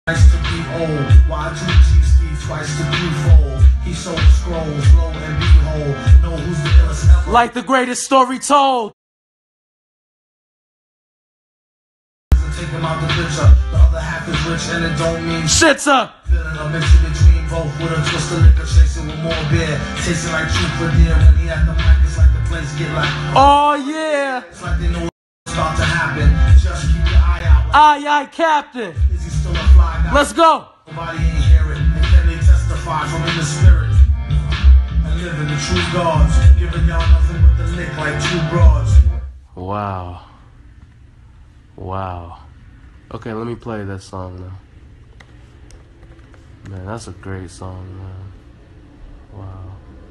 Nice to be old. Y2G Steve twice the threefold. He sold scrolls, lo and behold. Know who's the illest ever. Like the greatest story told. Take him out the picture. The other half is rich and it don't mean shit's up. Feeling a mix in between both with a twist of liquor, chasing with more beer. Tasting like truth for dear. When he at the mic, it's like the place get like, oh yeah. It's like they know what's about to happen. Just keep your eye out. Aye, Captain. Is he still a fly guy? Let's go. Nobody ain't hear it. And can they testify from in the spirit? And living the true gods. Giving y'all nothing but the lick like two broads. Wow. Wow. Okay, let me play that song now. Man, that's a great song, man. Wow.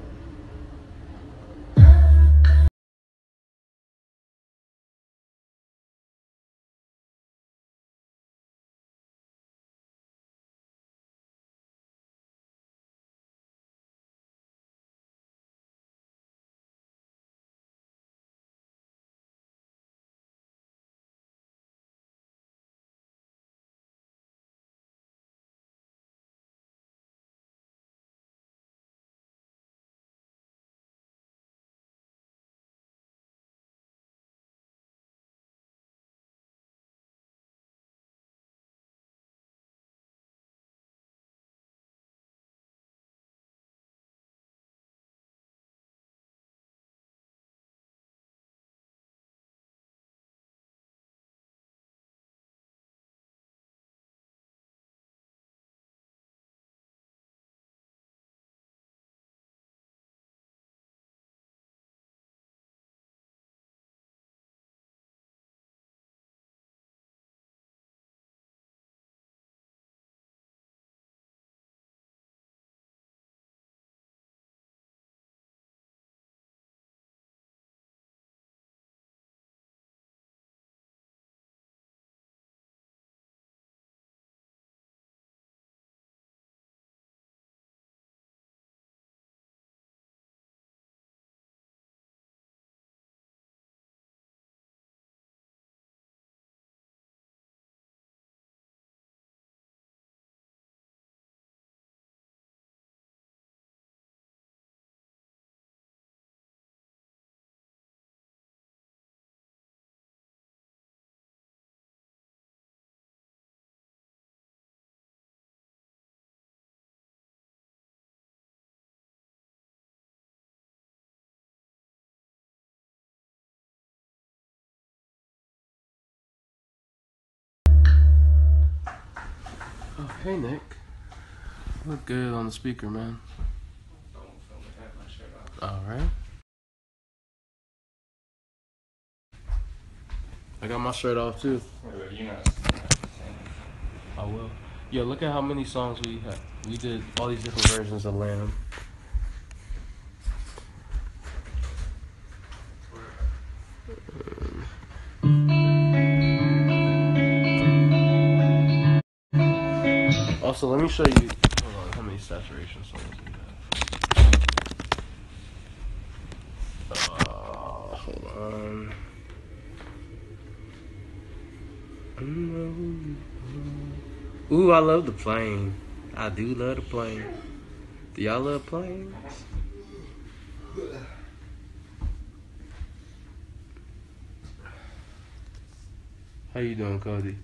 Oh, hey Nick. You look good on the speaker, man. Alright. I got my shirt off too. I will. Yo, look at how many songs we had. We did all these different versions of Lamb. Also, let me show you. Hold on, how many saturation songs we have. Hold on. Ooh, I love the plane. I do love the plane. Do y'all love planes? How you doing, Cody?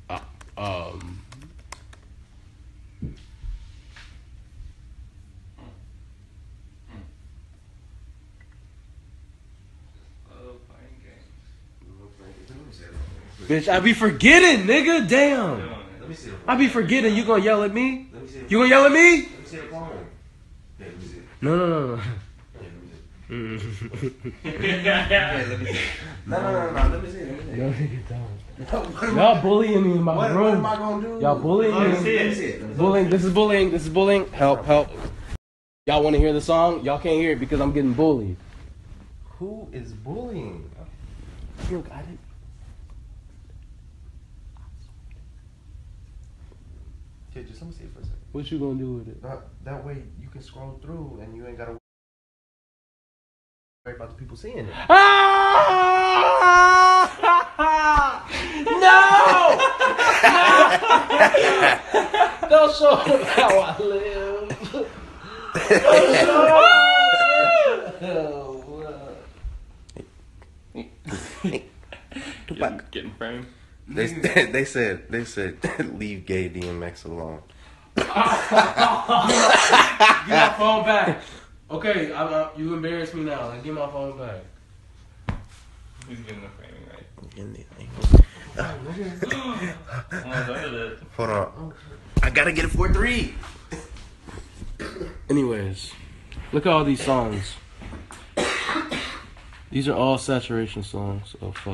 Bitch, I be forgetting, nigga. Damn. I be forgetting. You gonna yell at me? You gonna yell at me? No. No, let me see it. Y'all bullying me in my room. What am I gonna do? Y'all bullying me. Let me see it. Bullying. This is bullying. This is bullying. Help. Y'all want to hear the song? Y'all can't hear it because I'm getting bullied. Who is bullying? Look, I didn't. Okay, just let me see it for a second. What you gonna do with it? That way you can scroll through and you ain't gotta worry about the people seeing it. No! Don't show him how I live. Getting framed. They said leave gay DMX alone. Give my phone back. Okay, you embarrass me now. Like, give my phone back. He's getting the framing right. Hold on. I gotta get it for 3. Anyways, look at all these songs. These are all saturation songs. Oh fuck.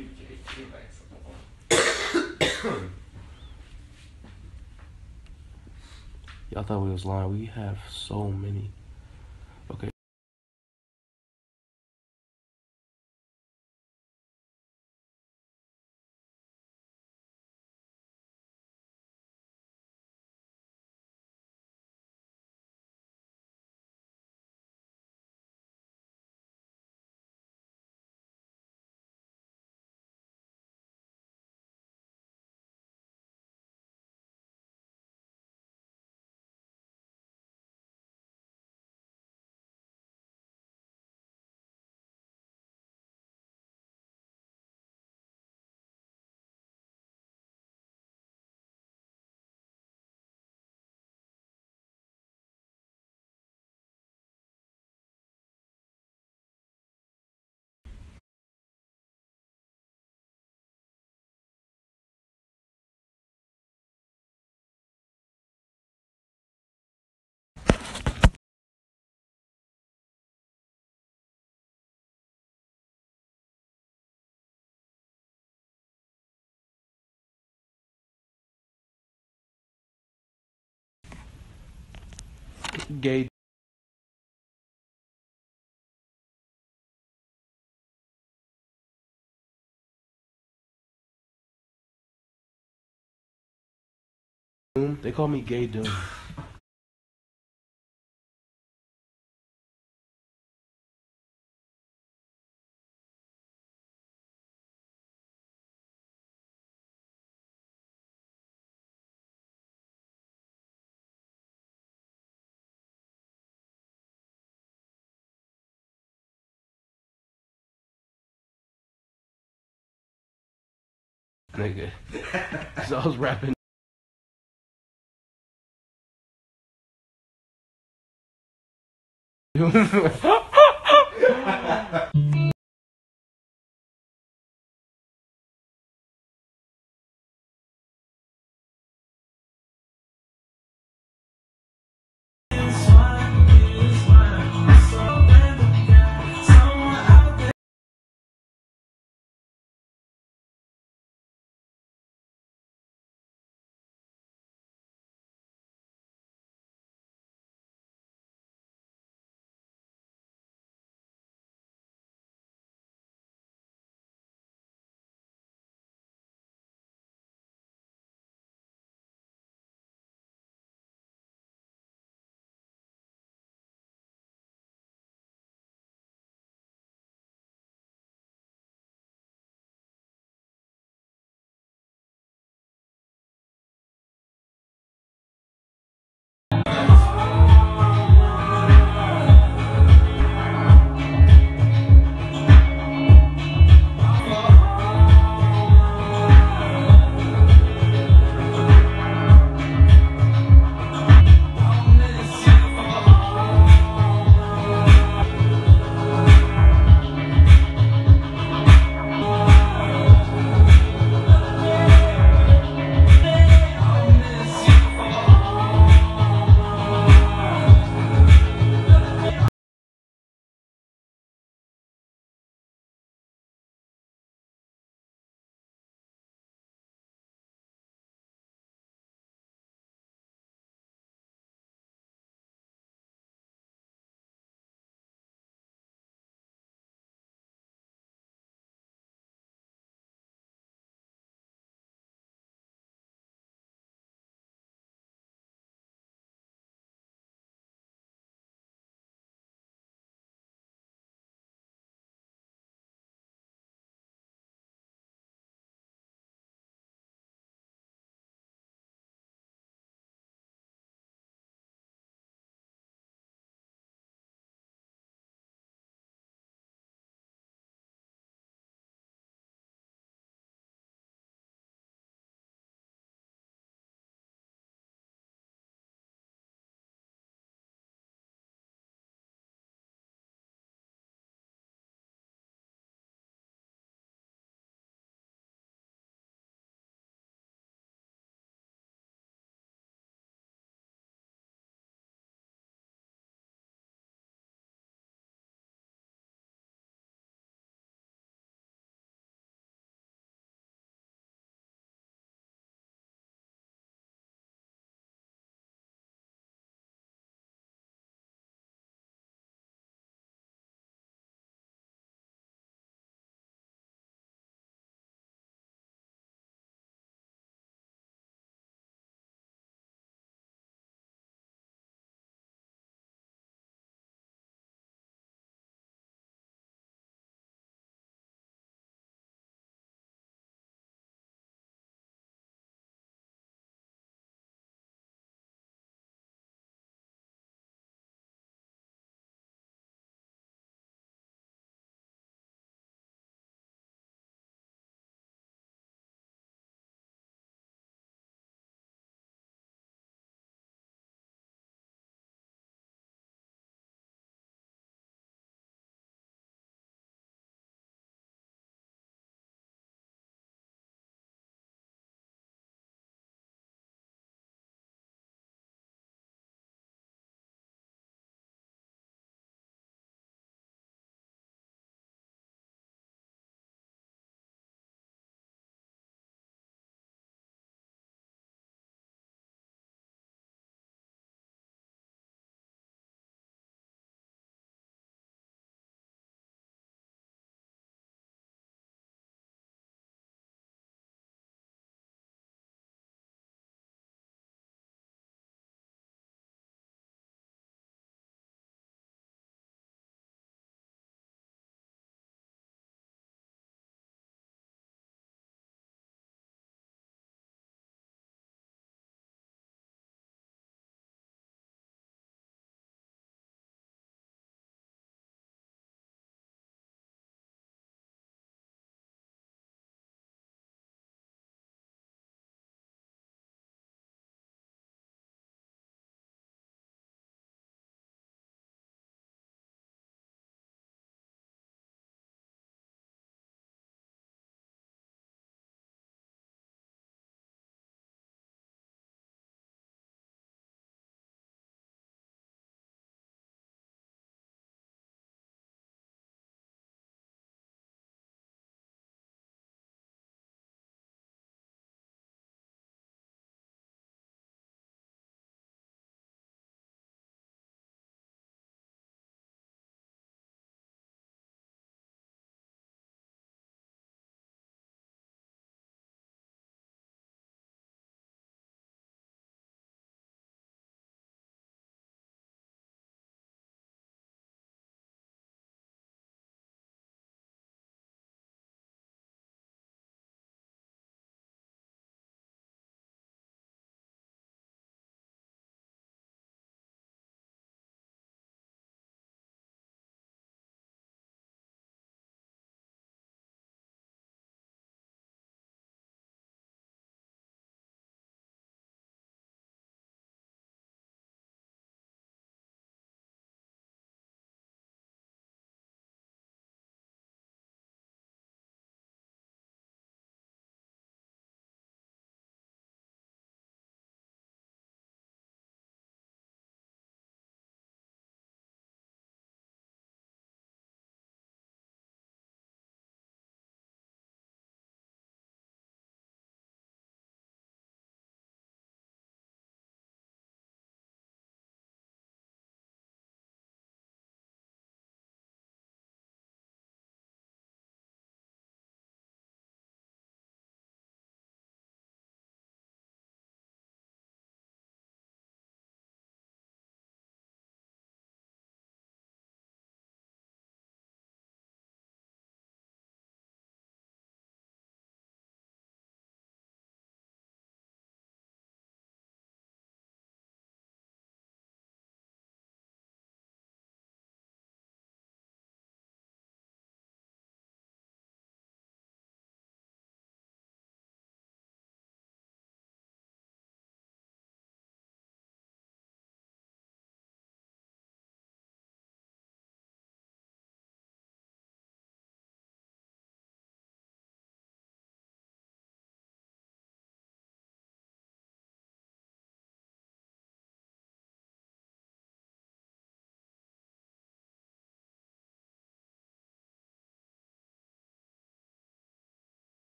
Y'all thought we was lying. We have so many. Okay. Gay. Doom. They call me Gay Doom. Nigga. So I was rapping.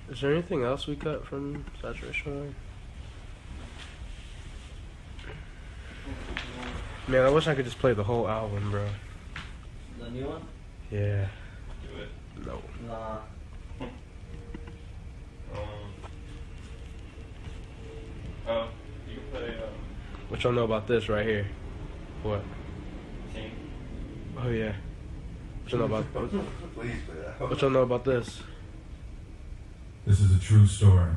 Is there anything else we cut from Saturation Line? Man, I wish I could just play the whole album, bro. The new one? Yeah. Do it. No. Nah. Oh, you can play What y'all know about this right here? What? King. Oh yeah. What y'all know about? Please play that. What y'all know about this? This is a true story.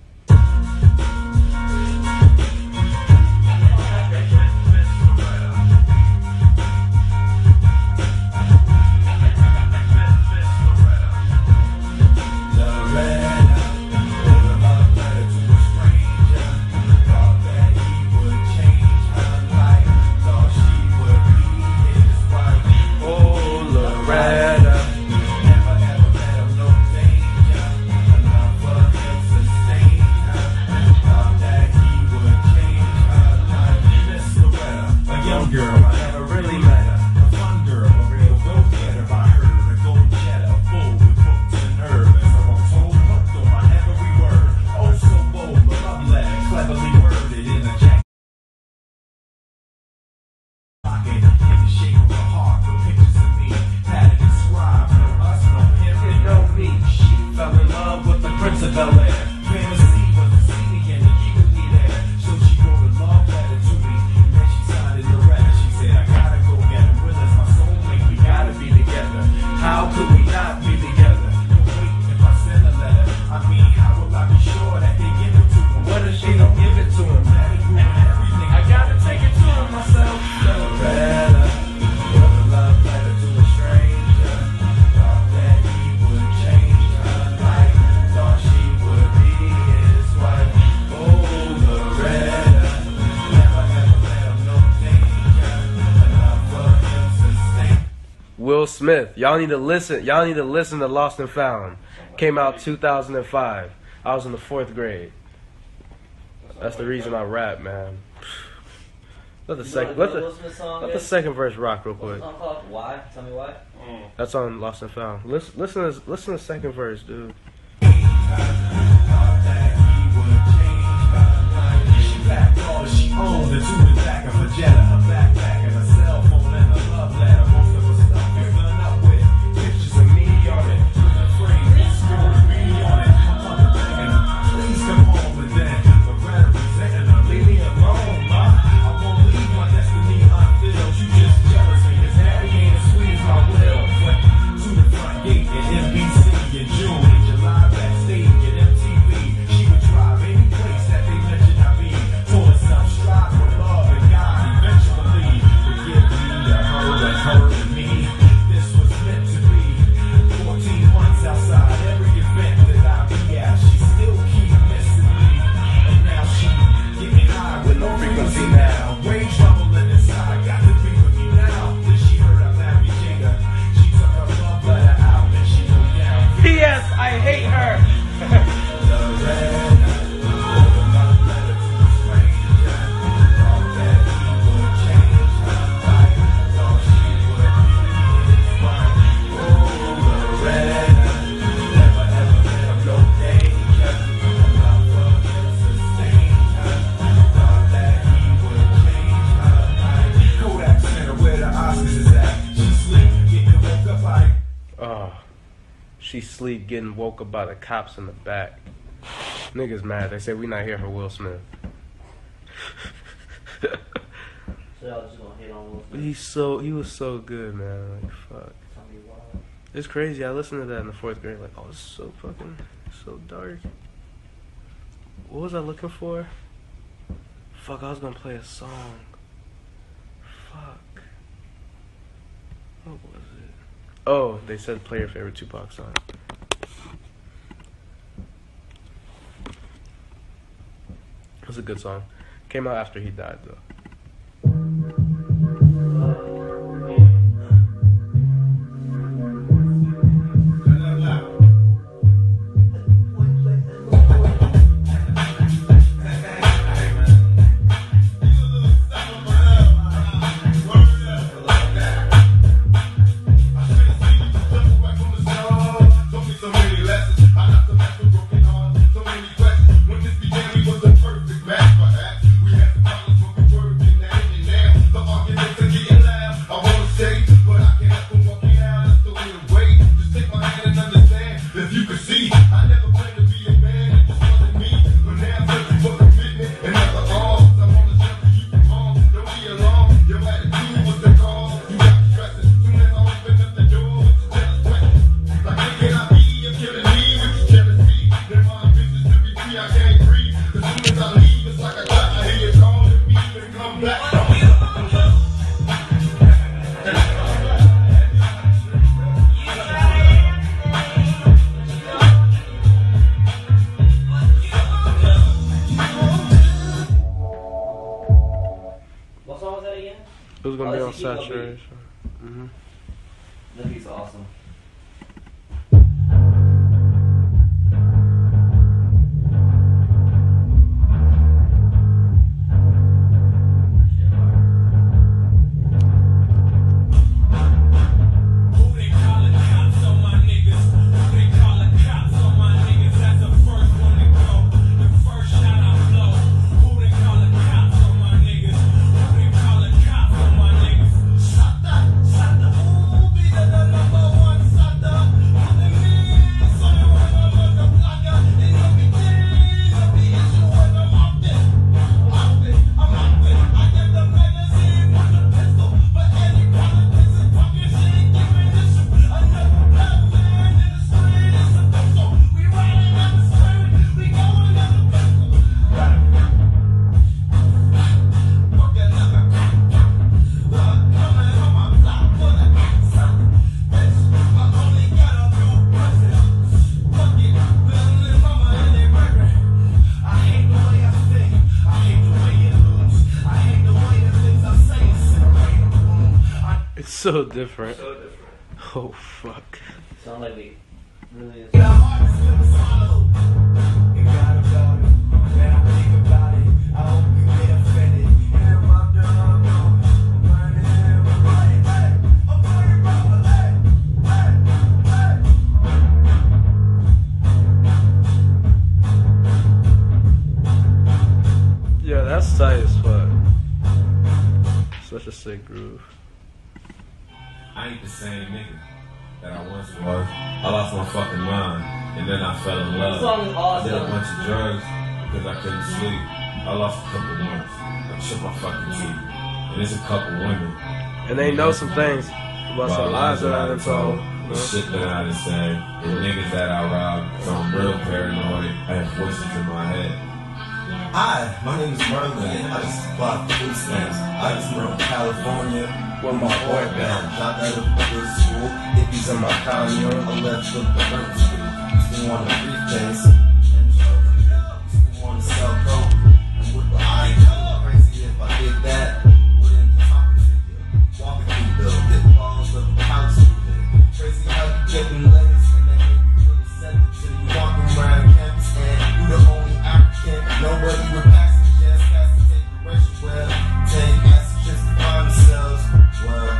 Will Smith. Y'all need to listen. Y'all need to listen to Lost and Found. Came out 2005. I was in the 4th grade. That's the reason I rap, man. Let the second. Let the second verse rock real quick. What's the song called? Why? Tell me why. That's on Lost and Found. Listen to the second verse, dude. She packed all that she owned into the back of her Jetta, her backpack, and her cell phone, and her love letter. Most of her stuff is done up with pictures of me on it, with a phrase, scoring me on it. My mother begging her, please come home, and then the red resenting her, leave me alone, ma. I won't leave my destiny unfilled. You just jealous me, 'cause daddy ain't as sweet as my will. Went to the front gate at NBC in June, in July backstage at MTV. She would drive any place that they mentioned I be. Told herself strive for love and God eventually would give me to her and her to me. This was meant to be. 14 months outside every event that I be at, she still keep missing me. And now she getting high with no frequency now. Rage bubbling inside, got to be with me now. Then she heard I married Jada. She took her love letter out and she wrote down. P.S. I hate her. She sleep getting woke up by the cops in the back. Niggas mad. They say we not here for Will Smith. So y'all just gonna hate on Will Smith? He was so good, man. Like fuck. Tell me why. It's crazy. I listened to that in the 4th grade. Like, oh, it's so fucking, so dark. What was I looking for? Fuck, I was gonna play a song. Fuck. What was it? Oh, they said play your favorite Tupac song. It was a good song. Came out after he died, though. I got the saturation. Mm-hmm. That beat's awesome. So different. Oh fuck. Sound like we really is. Yeah, that's tight as fuck. Such a sick groove. I ain't the same nigga that I once was. I lost my fucking mind, and then I fell in love. This song is awesome. I did a bunch of drugs because I couldn't sleep. I lost a couple ones. I chipped my fucking teeth. And there's a couple women. And they know some things about some lies that I done told. The shit that I done say, the niggas that I robbed, so I'm real paranoid. I have voices in my head. Hi, my name is Merlin. I just supply food stamps. I just moved to California with my boy band. Dropped out of good school. Hippies in my commune. I left with the hurt school. Still want a briefcase. Still want to sell coke. And with the eye, crazy if I did that. Wouldn't be talking to you. Walking through the pitfalls of the house. Crazy how you getting letters and then you really send it to you. Walking around campus and you the only African. Nobody with passengers has to take direction. Well, take passengers to find themselves. Well,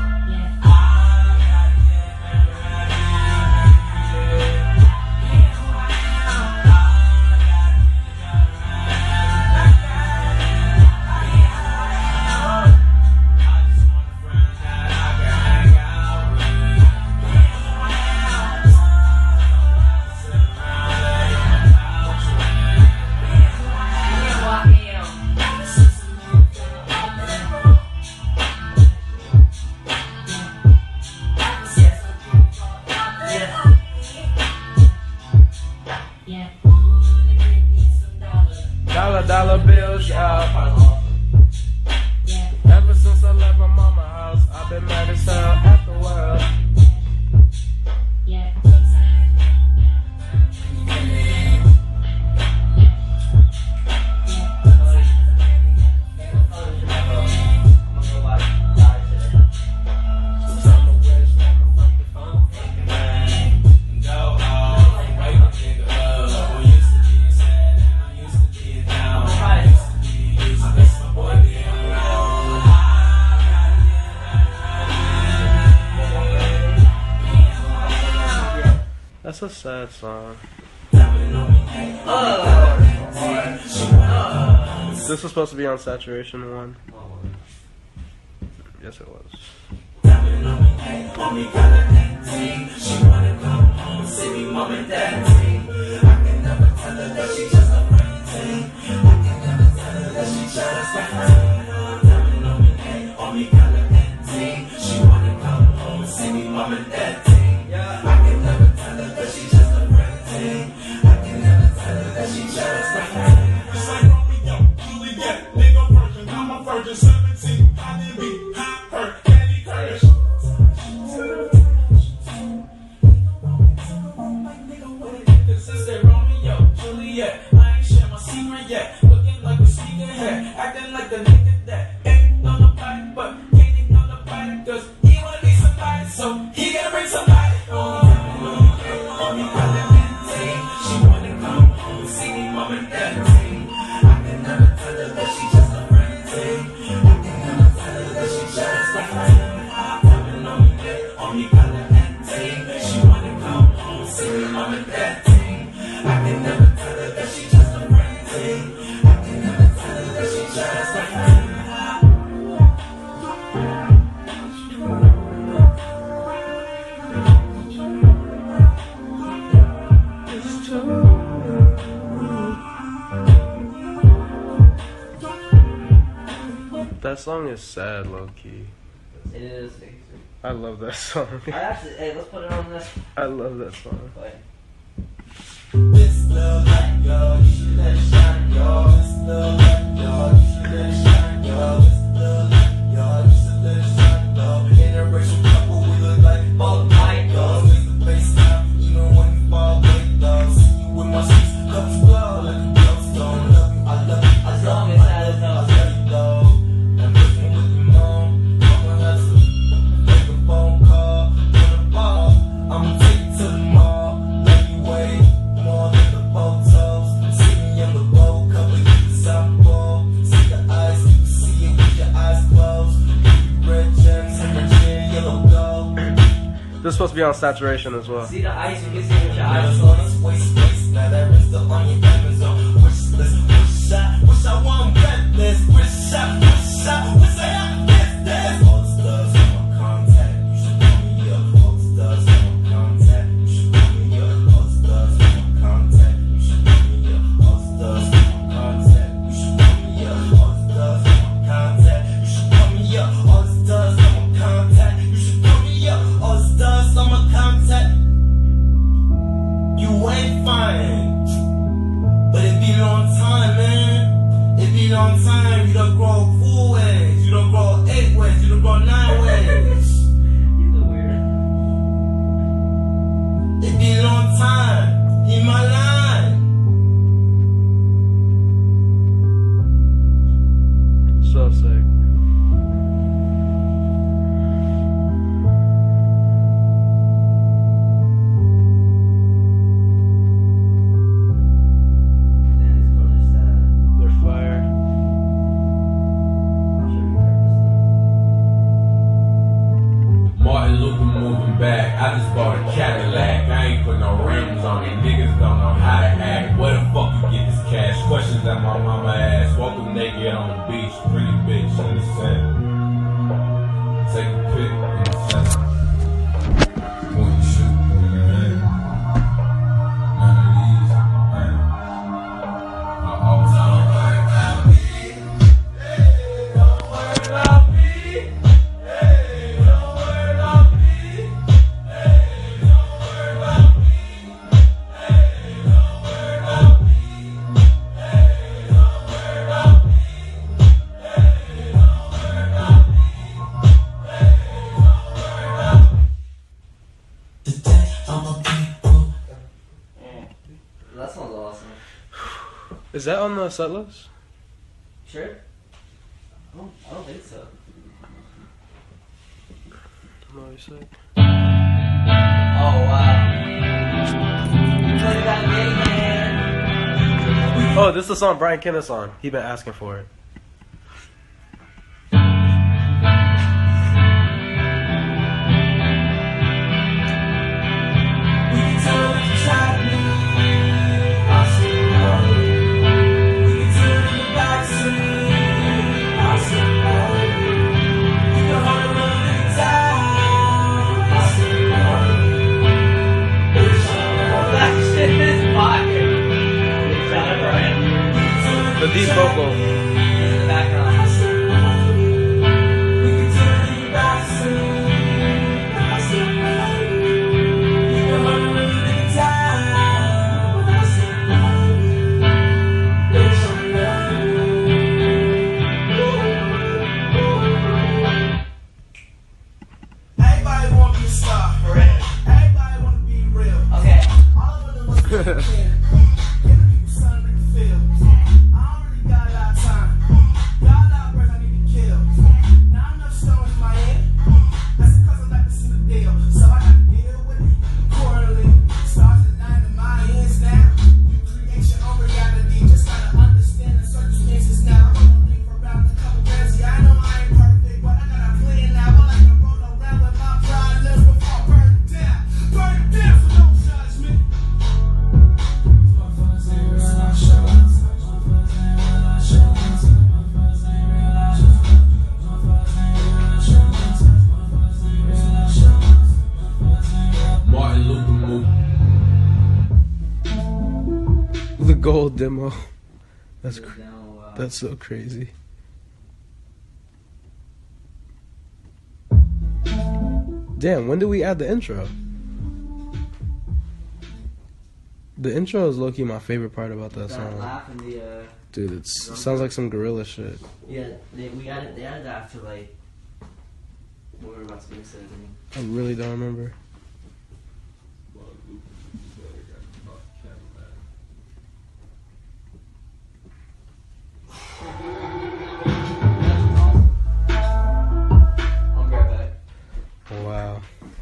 Dollar bills out. Ever since I left my mama's house, I've been mad as hell at the world. That's a sad song. This was supposed to be on Saturation 1. Yes, it was. It's like Romeo, Juliet, nigga virgin, I'm a virgin, 17, I did be her, Candy Curtis. This is Romeo, Juliet, I ain't share my secret yet, looking like a sneakerhead, acting like a nigga that ain't on the bike, but ain't on the bike. I'm an editing. I can never tell her that she just a friend thing. I can never tell her that she just a friend. Coming on me caliente. She wanna come home, see me, I'm an editing. I can never tell her that she just a friend thing. I can never tell her that she just a friend. That song is sad, low key. It is. I love that song. I actually, hey, let's put it on this. I love that song. Play. This little light, yo, you should let it shine, yo. This little light, yo, you should let it shine, yo. This little light, yo, you should let it shine, yo. Interracial couple, we look like both night, yo. Raise the bass now, even when you fall away, though. See you with my streets, cups glow like a glowstone. Love you, I love you, As long as I don't know. I love you, though. I'm looking with your mom, I'ma hustle, make a phone call, on the ball. I'ma take you to the mall, let you wait, more than the photos. See me in the boat, cover you the South Pole. See the eyes, you can see it with your eyes closed. Red gems, hemorrhaging, yellow gold. This is supposed to be on saturation as well. See the ice, you can see with your eyes closed. Waste, now that is the on your Amazon wish list. Wish I won reckless. Wish I have this. All the studs in my contact, you should call me up. All the studs in my contact, you should call me up. All the studs in my contact, you should call me up. All the studs in my contact, you should call me up. All the studs in my contact, you should call me up. All the studs in my contact, you should call me up. All the studs in my contact. You ain't fine, but it be long time, man. It be long time. You don't grow 4 ways, you don't grow 8 ways, you don't grow 9 ways. You're weird. It be long time. In my line. So sick. Damn, these chords are sad. They're fire. I'll show you purpose Martin Luther moving back. I just bought a Cadillac. I ain't put no rims on it. Niggas don't know how to act. Where the fuck you get this cash? Questions that my mama asked. Woke up naked on the beach. Pretty bitch in the sand. Take a pic in the sand. When you shoot, when you aim. None of these, man. I always don't worry about me. Hey, don't worry about me. Hey, don't worry about me. Hey, don't worry about me. Hey, don't worry about me. Hey, don't worry about me. Hey, don't worry about me. Hey, don't worry about me. Today I'm a people. That sounds awesome. Is that on the set list? Sure? I don't think so. No, you said. Oh, wow. Play that man. Oh, this is the song Brian Kenneth's on. He been asking for it. We can tell if you tried me. I'll still love you. We can turn in the backseat. I'll still love you. You can hold a little bit of time. I'll still love you. Bitch, I love you. That shit is fire. Shout out Brian. The deep vocal. In the background. I'll still love you. We can turn in the backseat. I'll still love you. You can hold a little bit of time. I'll still love you. Bitch, I love you. Everybody wanna be a star, correct? Everybody wanna be real. Okay. All I wanna was to give the people something to feel. I don't really got a lot of time. gold demo. That's Gold demo, that's so crazy. Damn, when did we add the intro? The intro is low-key my favorite part about that song. laugh and the Dude, it sounds like some gorilla shit. yeah, they added that after like what we were about to be said. I really don't remember. I'll grab that. Wow.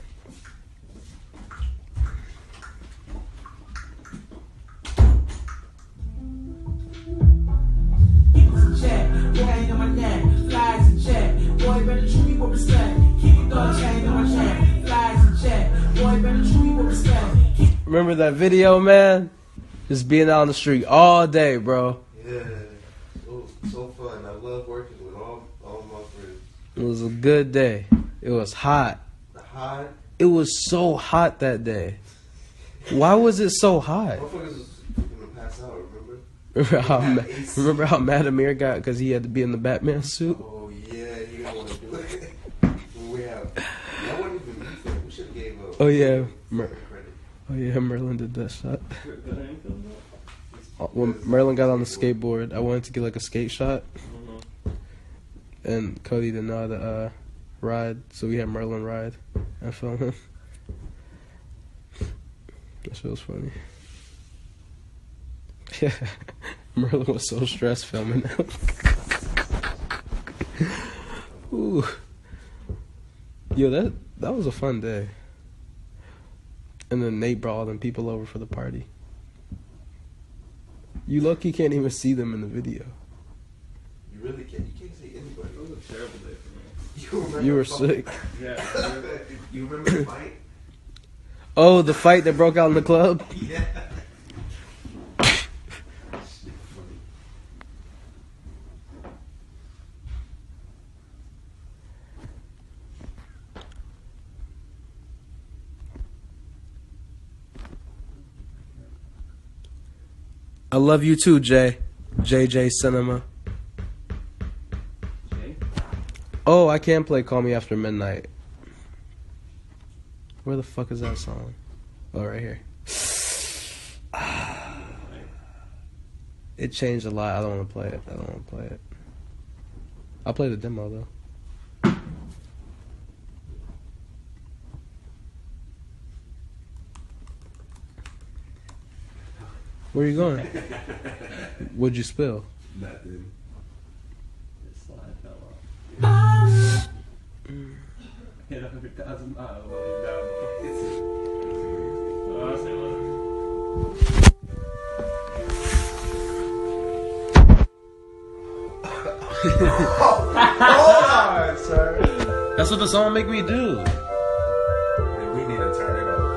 Check, gang on my neck, flies in check. Boy, better treat me with respect. Keep it going, chain on my check, flies in check. Boy, better treat me with respect. Remember that video, man? Just being out on the street all day, bro. Yeah, so fun. I love working with all my friends. It was a good day. It was hot. Hot. It was so hot that day. Why was it so hot? Motherfuckers was gonna pass out. Remember? Remember how mad Amir got because he had to be in the Batman suit? Oh yeah, he didn't want to do it. That wasn't even me. We should have gave up. Oh yeah, Credit. oh yeah, Merlin did that shot. When Merlin got on the skateboard, I wanted to get like a skate shot, and Cody didn't know how to ride, so we had Merlin ride and film him. That shit was funny. Yeah, Merlin was so stressed filming him. Ooh. Yo, that was a fun day. And then Nate brought all them people over for the party. You lucky can't even see them in the video. You really can't. You can't see anybody. It was a terrible day for me. You were sick. Yeah. You remember the fight? Oh, the fight that broke out in the club? Yeah. I love you too, Jay. JJ Cinema. Okay. Oh, I can play Call Me After Midnight. Where the fuck is that song? Oh, right here. It changed a lot. I don't want to play it. I'll play the demo, though. Where you going? What'd you spill? Nothing. This slide fell off. Hit 100,000 miles while he's down. Oh, I say look. Hold on, sir. That's what the song make me do. We need to turn it off.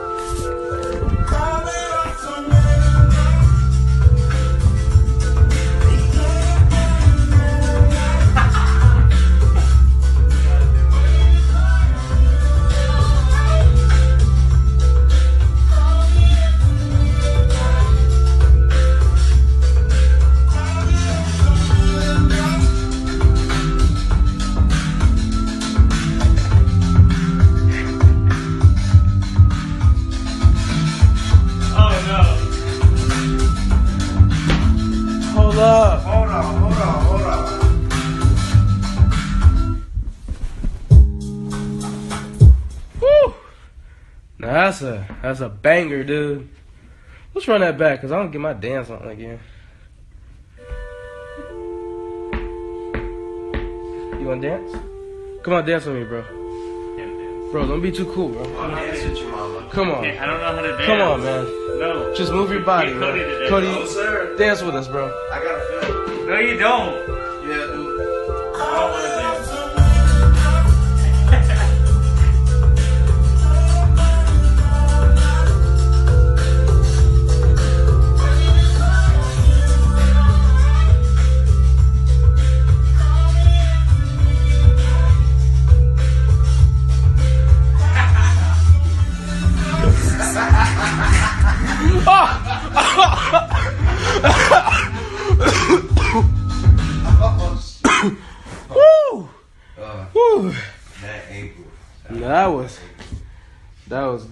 Hold up. Hold on. Woo. Now that's a banger, dude. Let's run that back, cause I don't get my dance on again. You wanna dance? Come on, dance with me, bro. Bro, don't be too cool, bro. I'll dance with you, mama. Come on. I don't know how to dance. Come on, man. No. Just move your body, Get bro. Cody to dance. Cody, No, sir. dance with us, bro. I gotta film. No, you don't. Yeah, dude. I don't want to dance.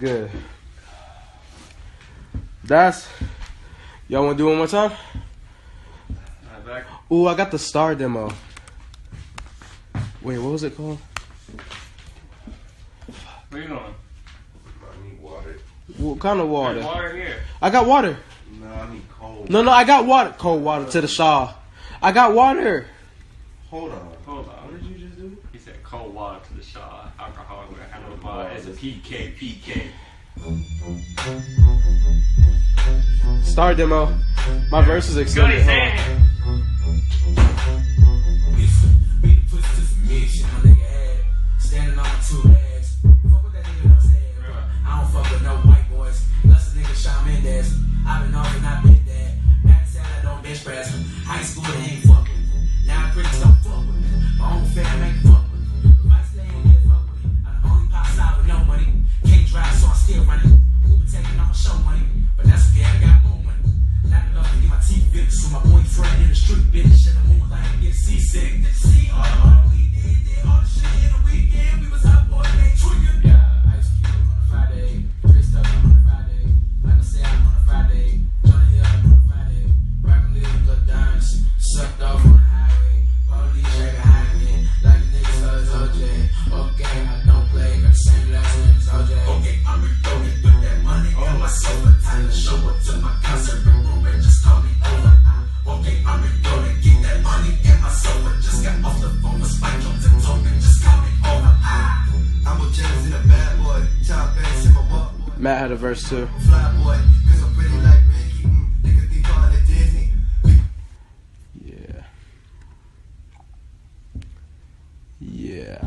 good. That's. Y'all want to do it one more time? Alright, back. Ooh, I got the Star demo. Wait, what was it called? Where you going? I need water. What kind of water? There's water here. I got water. No, I need cold. No, I got water. Cold water to the Shaw. I got water. Hold on. Hold on. What did you just do? He said cold water to the Shaw. Alcohol with a handle bar as a PK. Star demo. My verse is Go extended. ahead, Huh? Beat the pussy to submission, my nigga head. Standing on my 2 legs. Fuck with that nigga, no saying, bro. I don't fuck with no white boys. Unless a nigga Shawn Mendes. I've been off and I've been dead. Back said I don't bench press. High school, they ain't fuck with me. Now critics don't fuck with me. My own fam ain't fuck with me. If I stay in here, fuck with me. I'm the only pop star with no money. Can't drive, so I'm still running. Uber taking all my show money. But that's okay, I got more money. Not enough to get my teeth fixed. So my boyfriend in the street, bitch. In the moonlight, get seasick. See all we did all the shit in the weekend. We was up boy, they tweaking. Yeah, Ice Cube on a Friday. Dressed up on a Friday. Like I said, I'm on a Friday. Johnny Hill on a Friday. Rockin' little blood dimes. Sucked off on the highway. Police try to hide me. Like a nigga started OJ. Okay, I don't play. Got the same last name as OJ. Okay, I'm reloaded. Put that money on my sofa. Time to show up to my concert. Romeo just call me over. Okay, I'm reloaded. Get that money in my sofa. Just got off the phone with Spike on the token. Just call me over. I'm a jealous and a bad boy. Top ass in my walk, boy. Matt had a verse too. Fly boy, cause I'm pretty like Ricky. Niggas be calling it Disney. Yeah. Yeah.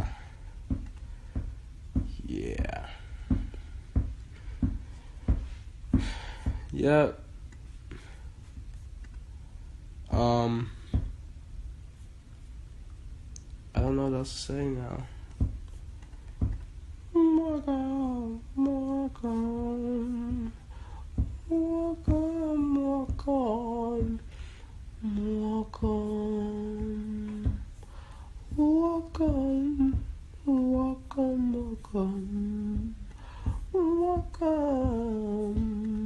Yeah. Yep. I don't know what else to say now. Walk on, walk on, walk on, walk on, walk on, walk on, walk on, walk on, walk on,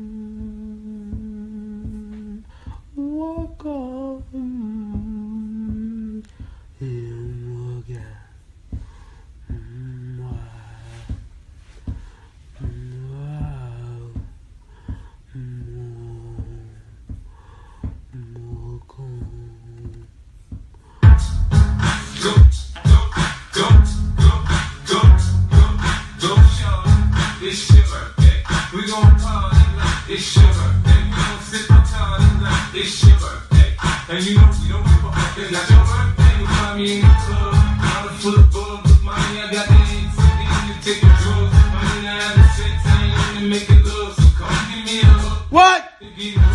walk on, It's your birthday. We gon' party like it's your birthday. We gon' sip our time like it's your birthday. And you know we don't give a fuck. It's not your birthday. You find me in the club. I'm full of bug with money. I got the eggs to take a drug. I'm in the sex. I ain't in to make it love. So come give me a hug. What? Give